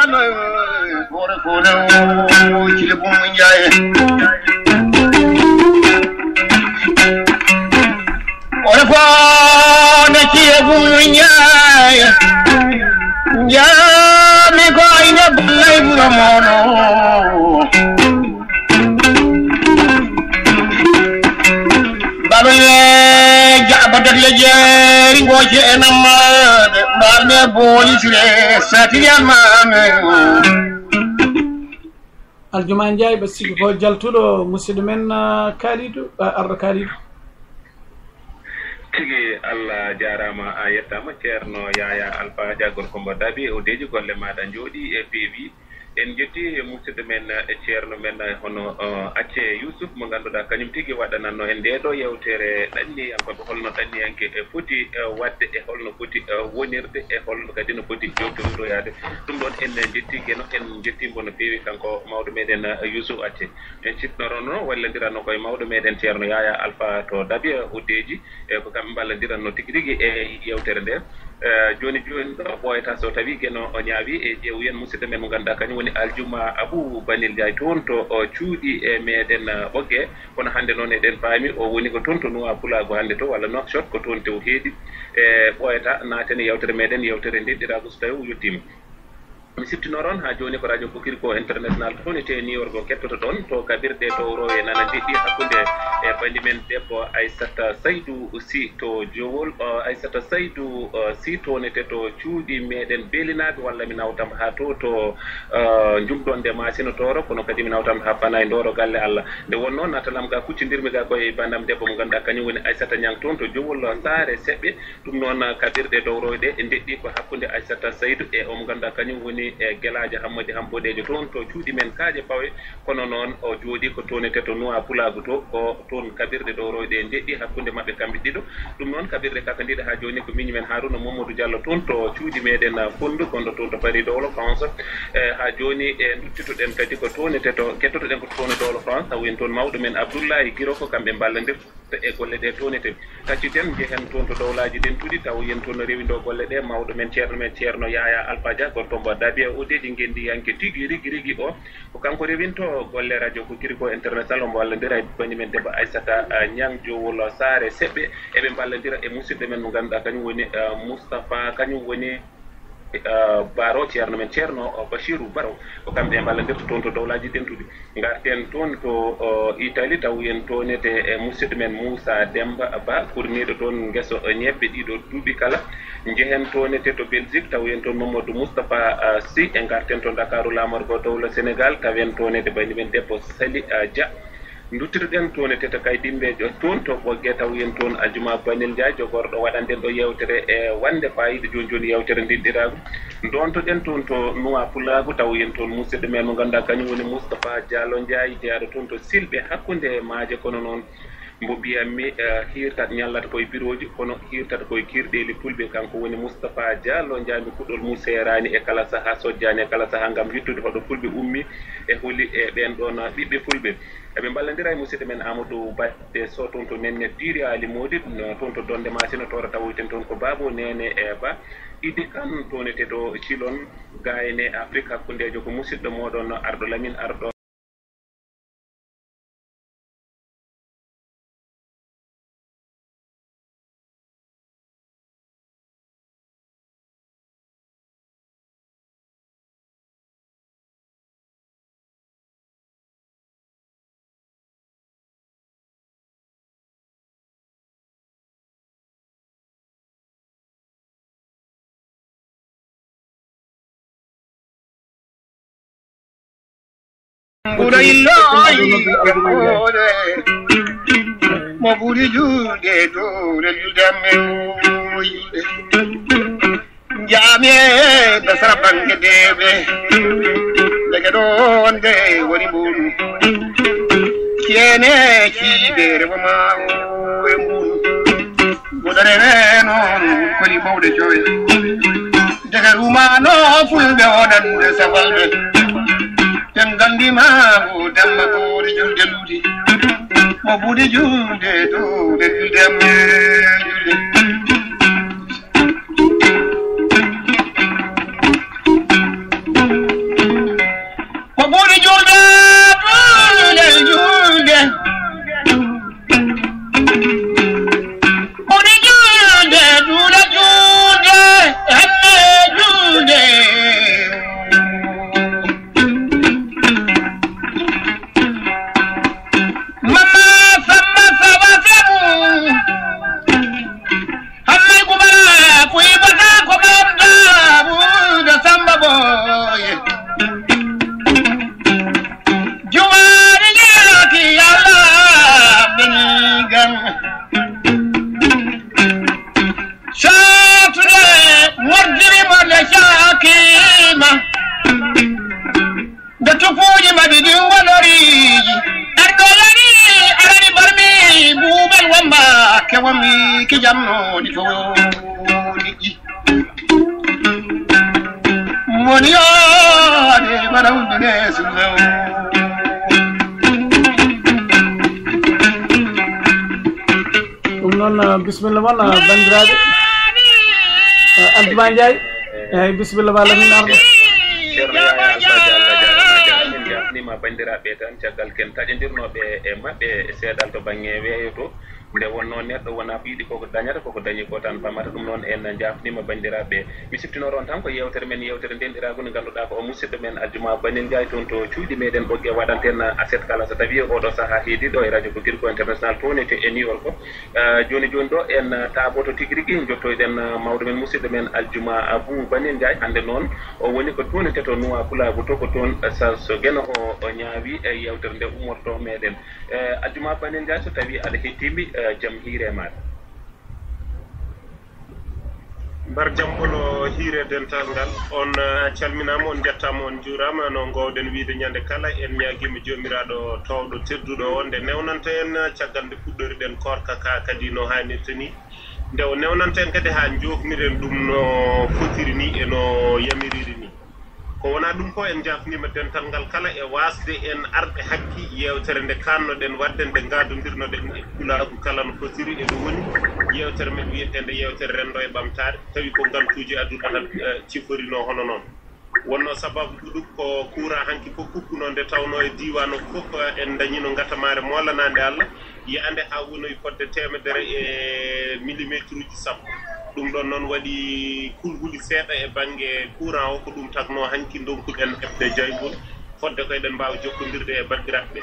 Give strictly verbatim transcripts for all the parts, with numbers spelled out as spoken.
no ora kono ci le bum njaay ora kono ci le bum njaay njaay mi ko ina bulay bu mono babaye jabadat le jeri ngoje enama balne bolisre satiyan mame aljuma njay be sigi ko jaltudo musidɗo men kalidu ardo kalidu tigi Allah jarama a yettama ceerno yaya alpha jagor ko mbaɗaɓi o deji golle maɗa jooɗi e peewi en jetti musidɗo men e ceerno men hono acce Youssouf mo ganduɗa kañum tigi waɗananno en ndeɗo yewtere ɗanni yankoɓe holno ɗanni yanke e foti wadde e holno foti wonirde e holno kadi no foti jewtoroyade ɗum ɗon en jettigeno en jettimo no feewi kanko mawɗo meɗen Youssouf acce en citnorono wallodirano koye mawɗo meɗen ceerno yaya alpha to daɓi uddeji e ko kamɓe ballodirano tigui rigui e yewtere nde joni joni ɗo ɓoyata so tawi keno o ñaawi e ƴeew yen musidɗo men mo ganduɗa kañum woni aljuma abou banil diay toon to cuuɗi e meɗen ɓogge kono hannde noon eɗen paami o woni ko toon to nuwa pulago hannde to walla nokshot ko toon tew heeɗi e ɓoyata naaten yewtere meɗen yewtere ndeɗɗirago so tawi o yettima mi siftinoron ha joni ko radio Kokiri ko international toon te New York kettoto toon to kabirɗe to rowe nana deɗɗi hakkude e bandi men debbo Aissata Saydou si to jowol Aissata Saydou si tonete to cuuɗi meɗen belinaɓe walla mi nawtam ha to to jumɗonde masino toro kono kadi mi nawtam ha fana e ndoro galle Allah nde wonno natalam ga kuccodirmi ga koye bandam debbo mo ganduɗa kañum woni Aissata Niang toon to jowol saare seɓɓe ɗum noon kabirɗe dow rowe ɗe e deɗɗi ko hakkude Aissata Saydou e omo ganduɗa kañum woni e gelajo hammadi hambodejo toon to cuuɗi men kaaje pawe kono noon o jooɗi ko tonete to nuwa pulago to ko toon kabirɗe ɗo royɗe deɗɗi hakkude mabɓe kamɓe ɗiɗo ɗum noon kabirɗe kaka ndiɗa ha joni ko miñi men Harouna Mamadou Diallo toon to cuuɗi meɗen Fondu gonɗo toon to Paris Dowlo France e ha joni e duttitoɗen kadi ko tonete to kettotoɗen ko toon Dowlo France taw en toon mawɗo men Abdoulaye Guiro ko kamɓe ballodir e golle ɗe tonete kacciten jehen toon to dowlaji den tuɗi taw yen toon rewindo golle ɗe mawɗo men ceerno men ceerno Yaya Alpha Dia gorko mbo dabi e odeji gendi yanke tigui rigui rigui o ko kanko rewinto golle radio Kokiri ko international mbo wallodira e bani men debbo Aissata Niang jowol saare seɓɓe eɓe ballodira e musidɗo men mo ganduɗa kañum woni Moustapha kañum woni Baro ceerno men ceerno Bachirou Baro ko kamɓe ballodirta toon to dowlaji dentuɗi garten toon to Italie taw yen tonete e musidɗo men Moussa Demba Ba fourniɗo toon gueso ñebbe ɗiɗo duuɓi kala jehen tonete to Belgique taw yen toon Mamadou Moustapha Sy e garten to Dakaru lamorgo dowla Sénégal tawen tonete bani men debbo Sali Dia duttitoɗen tonete to kay dimbejo toon to ɓogge taw yen toon Aljuma Banil Dia jogorɗo waɗanden ɗo yewtere e wande fayida joni joni yewtere ndinɗirago dontoɗen toon to nuwa pulago taw yen toon musidɗo men mo ganduɗa kañum woni Moustapha Diallo Ndiaye jeyaɗo toon to silɓe hakkude maaje kono noon mbo mbiyatmi hirtat ñallata koye biroji kono hirtata koye kirɗeli fulɓe kanko woni Moustapha Diallo Ndiaye mi kuɗɗol mum serani e kala saaha sojjani e kala saaha gam yittude hoɗo fulɓe ummi e holi e ɓen ɗon ɓiɓɓe fulɓe eɓe ballodira e musidɗo men Amadou Badde so toon to Nenne Diri Ali Modi toon to Donde Masino tora tawoyten toon ko Babo Nene e Ba Idi Kan tonete to Cilon gayne Afrique hakkudejo ko musidɗo moɗon Ardo Lamine Ardo mo ɓuri juuɗe dowre juldemme yimɓe jaami ɓe sara bange deɓe dege ɗon de woni mbunu ceene ciiɓe rewoma o e mbunu goɗarene noon koli mawɗe jowe dege rumano fulɓe oɗande safalɓe ten gandima ko demba koore julde luuti mo ɓuuri julde dowre juldemme julde ki jamno di fo ni moniya de baraw dine sulo non bismillah wala bandiraɓe Abdouma Ndiaye eyyi bismillah walla min arɗo ceerno yaya alfaji allah jarama jarama min jafnima bandiraɓe tan caggal ken taƴodirnoɓe e mabɓe seedal to banggue weeyo to nde wonno neɗɗo wona ko yiɗi koko dañata koko dañi ko tan famata ɗum noon en jafnima bandiraɓe mi siftinoron tan ko yewtere men yewtere ndenɗirago nde ganduɗa ko o musidɗo men Aldiouma Banel Ndiaye toon to cuuɗi meɗen ɓogge waɗanten aset kala so tawi oɗo saaha heediɗo e radio ko kirko international towne to e New York joni joni ɗo en taaboto tigui rigui jottoyɗen mawɗo men musidɗo men Aldiouma Abou Banel Ndiaye hande noon o woni ko tonete to Noua Kulabo to ko toon so gueno o o ñaawi e yewtere nde umorto meɗen Aldiouma Banel Ndiaye so tawi aɗa hettimi jam hiire maɗa mbar jam olo hiire dental ngal on calminama on jettama on juurama no gowɗen wiide ñande kala en ñaguima jomiraɗo towɗo tedduɗo o nde newnanta en caggal nde puɗɗoriɗen korka ka kadi no hannirta ni nde o newnanta en kadi ha jofniren ɗum no fotiri ni e no yamiriri ni ko wona ɗum ko en jafnima dental ngal kala e wasde en arɓe hakki yewtere nde kannoɗen wadde nde gadodirnoɗen e kulaku kala no fotiri e ɗum woni yewtere men wiyetende yewtere rendo e ɓamtare tawi ko gantuji aduna tan ciforino hono noon wonno sababu ɗuɗum ko courant hanki fof kuppuno nde tawno e diwan o fof en dañino gatamare molanade Allah yiyande ha wonoyi fodde temedere e millimétre uji sappo ɗum ɗon noon waɗi kulhuli seeɗa e banggue courant o ko ɗum tagno hanki donkuɗen heɓde jaygol fodde ko eɗen mbawa jokkodirde e bandiraɓe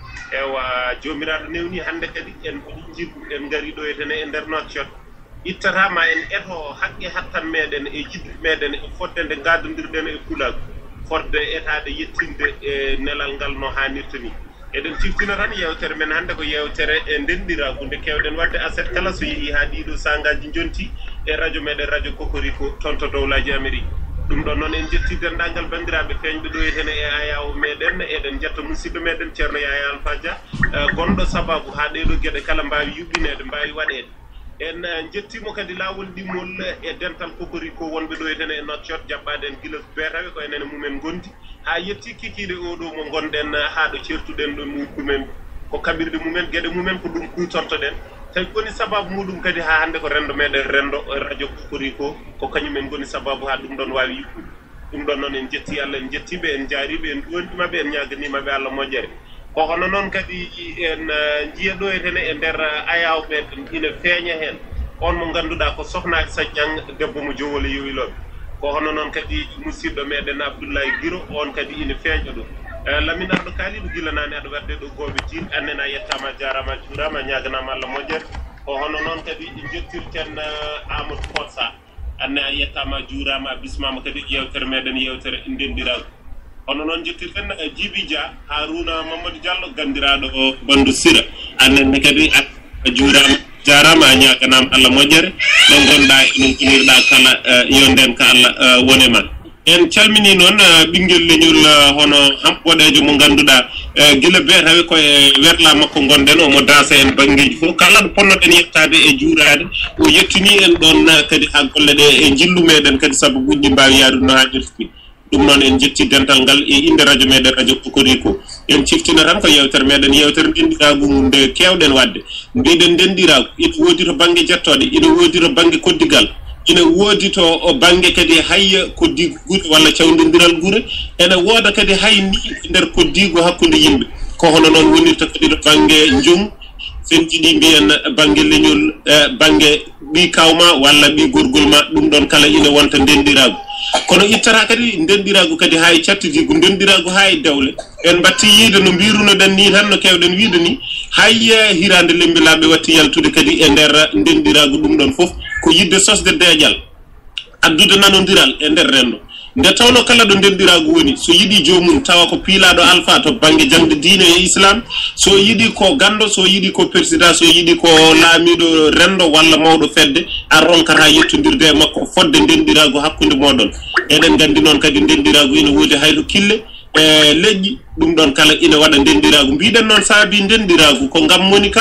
ewa jomiraɗo newni hande kadi en waɗi jirgu en gari ɗo etene e nder nokshot ittatama en eto haqqe hattan meɗen e jiddu meɗen e fodde nde gadodirɗen e kulagu fodde etade yettinde e nelal ngal no hannirta ni eɗen ciftina tan yewtere men hande ko yewtere e ndendiragu nde kewɗen wadde aset kala so yeehi ha ɗiɗo sangaji jonti e radio meɗen radio Kokoriko toon to dowlaji Amérique ɗum ɗon noon en jetti dendagal bandiraɓe feñɓe ɗo etene e ayawo meɗen eɗen jetta musidɗo meɗen ceerno Yaya Alpha Dia gonɗo sababu ha ɗeɗo gueɗe kala mbawi yuɓɓinede mbawi waɗede en jettimo kadi lawol ɗimmol e dental Kokoriko wonɓe ɗo etene e nokshot jaɓɓade en guila beetawe ko enene mumen gondi ha yetti kikiɗe oɗo mo gonɗen ha ɗo certuɗen ɗo muɗumen ko kaɓirɗe mumen gueɗe mumen ko ɗum kutortoɗen tawi woni sababu muɗum kadi ha hande ko rendo meɗen rendo radio Kokoriko ko kañumen goni sababu ha ɗum ɗon wawi yuɓɓude ɗum ɗon noon en jetti Allah en jettiɓe en jaariɓe en ɗuwonɗimaɓe en ñaganimaɓe Allah moƴƴere ko hono noon kadi en jiiya ɗo etene e nder ayaw meɗen ina feeña hen on mo ganduɗa ko sohnaji Sañang debbo mo jowole yowiloɓe ko hono noon kadi musidɗo meɗen Abdoulaye Guiro on kadi ina feeña ɗum Lamine Arɗo Kalidou guilanani aɗa wadde ɗo gooɓe tin annene a yettama jarama juurama ñaganama Allah moƴƴere ko hono noon kadi jettirten Amadou Potsa anne a yettama juurama bismama kadi yewtere meɗen yewtere ndendirago hono noon jettirten Djiby Dia Harouna Mamadou Diallo gandiraɗo o Bandou Sira annene kadi a juurama jarama a ñaganama Allah moƴƴere ɗo gonɗa enen kinirɗa kala yonden ka Allah wonema en calmini noon ɓinguel leñol hono hamɓoɗejo mo ganduɗa guila be tawi koye werla makko gonɗen omo dansa en banggueji fof kala ɗo ponnoɗen yettade e juurade o yettini en ɗon kadi ha golle ɗe e jillu meɗen kadi saabu ɓuɗɗi mbawi yadude no hannirta ɗum noon en jetti dental ngal e inde radio meɗen radio Kokoriko en ciftina tan ko yewtere meɗen yewtere ndendiragu nde kewɗen wadde mbiɗen ndendiragu ina woodi to banggue jettoɗe ina woodi to banggue koddigal ina woodi to banggue kadi hay koddigo guure walla cawdodiral guure ene wooda kadi hay ni nder koddigo hakkude yimɓe ko hono noon wonirta kadi to banggue jom sen jiiɗi mbiyen banggue leñol banggue ɓi kawma walla ɓi gorgol ma ɗum ɗon kala ina wonta ndendiragu kono ittata kadi ndendiragu kadi hay cattidigo ndendiragu hay dewle en batti yiide no mbirunoɗen ni tan no kewɗen wiide ni hay hirande lembilaɓe watti yaltude kadi e nder ndendiragu ɗum ɗon foof ko yidde sosde deeƴal addude nanodiral e nder rendo nde tawno kala ɗo ndendiragu woni so yiɗi jomum tawa ko piilaɗo alpha to banggue jangde diine e islam so yiɗi ko gando so yiɗi ko président so yiɗi ko laamiɗo rendo walla mawɗo fedde a ronkata yettodirde e makko fodde ndendiragu hakkude moɗon eɗen gandi noon kadi ndendiragu ina woodi hayto kille e leƴƴi ɗum ɗon kala ina waɗa ndendiragu mbiɗen noon saabi ndendiragu ko ngam moni kala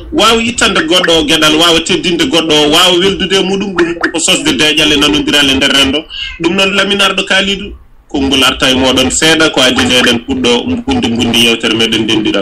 waawa ittande goɗɗo o geɗal waawa teddinde goɗɗo o waawa weldude e muɗum ɗum ko sosde deeƴal e nanodiral e nder renndo ɗum noon laminarɗo Kalidou konngol arta e moɗon seeɗa ko adi ndeɗen puɗɗo mbundi mbundi yewtere meɗen ndendiral.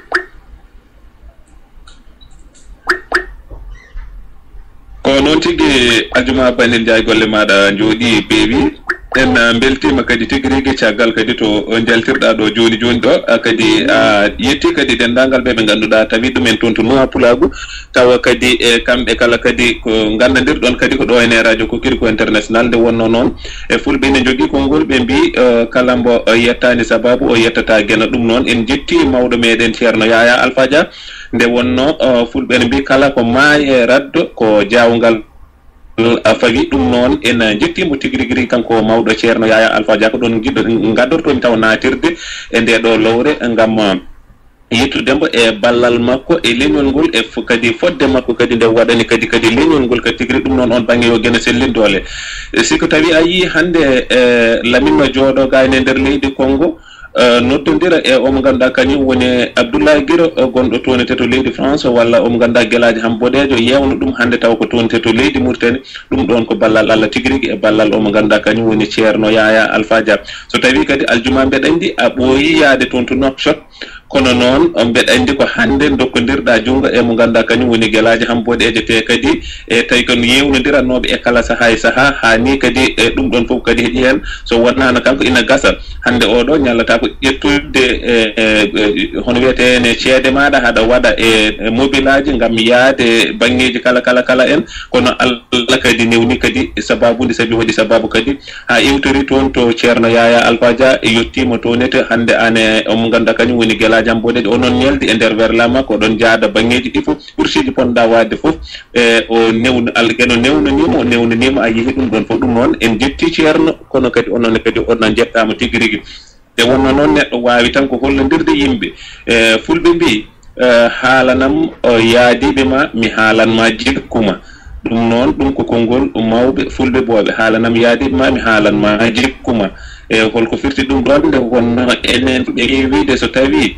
ko noon tigi Adjuma Banel Ndiaye golle maɗa jooɗi peewi en beltima kadi tigi rigui caggal kadi to jaltirɗa ɗo joni joni ɗo kadi a yetti kadi dendagal ɓe ɓe ganduɗa tawi ɗumen toon to Nouha Pulago tawa kadi e kamɓe kala kadi ko gandadirɗon kadi ko ɗo ene radio ko kirko international nde wonno noon e fulɓe ne jogui konngol ɓe mbi kala mbo yettani sababu o yettata guena ɗum noon en jetti mawɗo meɗen ceerno Yaya Alpha Dia nde wonno fulɓe ne mbi kala ko maayi e raddo ko jawgal fawi ɗum noon en jettimo tigui rigui rigui kanko mawɗo ceerno Yaya Alpha Dia ko ɗon jiɗɗo gaddortomi taw natirde e nde ɗo lowre gam yettudembo e ballal makko e leñol ngol e kadi fodde makko kadi nde waɗani kadi kadi leñol ngol kadi tigui ɗum noon on banggue yo guena sellindole siko tawi a yi hande e laminno jooɗo gayne nder leydi Congo Uh, noddodira e omo ganduɗa kañum woni Abdoulaye Guiro uh, gonɗo tonete to leydi France walla omo ganduɗa guelaji ham boɗejo yewno ɗum hande taw ko tonete to leydi Mauritanie ɗum ɗon ko ballal Allah tigui rigui e ballal omo ganduɗa kañum woni ceerno Yaya Alpha Dia so tawi kadi aljuma mbeɗa andi a ɓooyi yaade toon to Nouakchott kono noon mbeɗa andi ko hande dokkodirɗa jungo e mo ganduɗa kañum woni guelaji ham boɗeje te kadi e tawi kon yewnodirannoɓe e kala saaha e saaha ha ni kadi e ɗum ɗon foof kadi heeƴi hen so wonnano kanko ina gasa hande oɗo ñallata ko ƴettude e hono wiyete ne ceede maɗa haɗa waɗa e mobilaji gam yaade banggueji kala kala kala en kono Allah kadi newni kadi sababude saabi waɗi sababu kadi ha iwtori toon to ceerno Yaya Alpha Dia e yettima tonete hande ane omo ganduɗa kañum woni guelaji jam boɗeɗe o noon ñelde e nder werla makko oɗon jaada banggueji ɗi foof ɓursiji ponɗa wadde foof e o newno Allah keno newnanima o newnanima a yeehi ɗum ɗon foof ɗum noon en jetti ceerno kono kadi onon kadi onon jettama tigui rigui e wonno noon neɗɗo wawi tan ko hollodirde yimɓe e fulɓe mbi haalanam yaadiɓe ma mi haalanma jikkuma ɗum noon ɗum ko konngol mawɓe fulɓe booɓe haalanam yaadiɓe ma mi haalanma jikkuma e holko firti ɗum ɗon nde wonno enen ɓe ƴeewide so tawi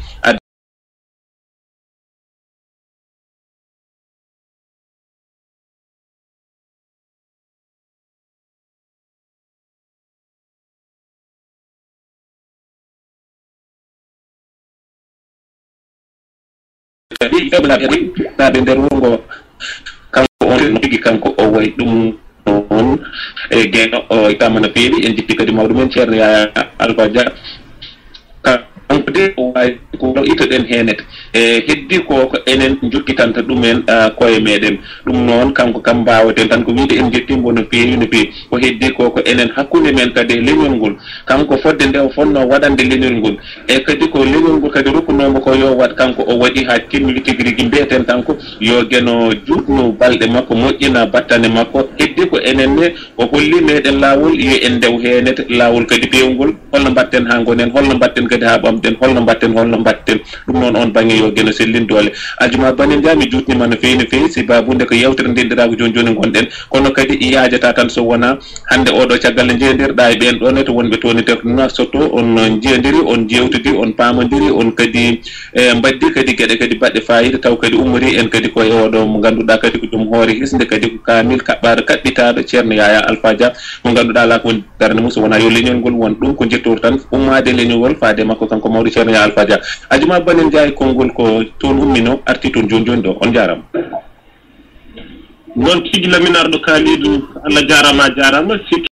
tawi ɗeɓnaɓe nder wongo kanko on tigi kanko o way ɗum noon e gueno o tama no feewi en jitti kadi mawɗo men ceerno Yaya Alpha Dia kanko de o wawi ko itoɗen henete e heddi ko ko enen jokkitanta ɗumen koye meɗen ɗum noon kanko kam mbawaten tan ko wiide en jettimo no feewi no feewi ko heddi ko ko enen hakkude men kadi leñol ngol kanko fodde nde o fonno waɗande leñol ngol e kadi ko leñol ngol kadi rokkunomo ko yo waɗ kanko o waɗi ha timmi tigui rigui mbiyeten tan ko yo gueno jutno balɗe makko moƴƴina battane makko heddi ko enen ne o holli meɗen lawol yo en ndew henete lawol kadi pewgol holno mbatten ha gonen holno mbatten kadi ha ɓamɗen holno mbatten holno mbatten ɗum noon on banggue yo gueno sellindole Adjuma Banel Ndiaye mi jutnima no fewi no fewi si babude ko yewtere ndendirako joni joni gonɗen kono kadi yajata tan so wona hande oɗo caggal nde jeedirɗa e ɓen ɗon to wonɓe toni te Nouakchott on jeediri on jewtidi on pamodiri on kadi e mbaddi kadi gueɗe kadi baɗɗe fayida taw kadi ummori en kadi koye oɗo mo ganduɗa kadi ko ɗum hoore hisde kadi ko kamil kaɓɓaɗo kaɓɓitaɗo ceerno Yaya Alpha Dia mo ganduɗa ala ko woni darde mum so wona yo leñol ngol won ɗum ko jettor tan ummade leñol ngol faade makko kanko mawɗo ceerno Yaya Alpha Dia Adjuma Banel Ndiaye konngol ko toon ummino arti toon joni joni ɗo on jarama noon tigi laminarɗo Kalidou Allah jarama jarama